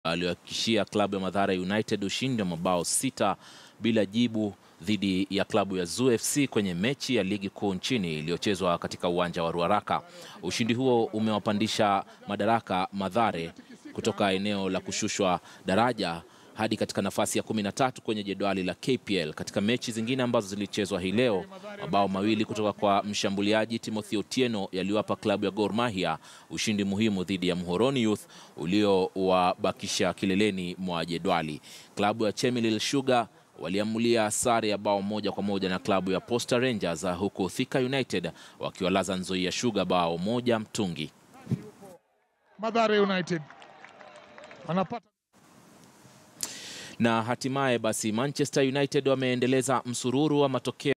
aliyohakikishia klabu ya Mathare United ushindi wa mabao 6 bila jibu dhidi ya klabu ya Zoo FC kwenye mechi ya Ligi Kuu Nchini iliyochezwa katika uwanja wa Ruaraka. Ushindi huo umewapandisha madaraka Mathare kutoka eneo la kushushwa daraja hadi katika nafasi ya 13 kwenye jedwali la KPL. Katika mechi zingine ambazo zilichezwa hii leo, mabao mawili kutoka kwa mshambuliaji Timothy Otieno yaliwapa klabu ya Gor Mahia ushindi muhimu dhidi ya Muhoroni Youth uliowabakisha kileleni mwa jedwali. Klabu ya Chemelil Sugar waliamulia sare ya bao 1-1 na klabu ya Posta Rangers, huku Thika United wakiwalaza Nzoia Sugar bao 1-0. Mathare United anapata. Na hatimaye basi Manchester United wameendeleza msururu wa matokeo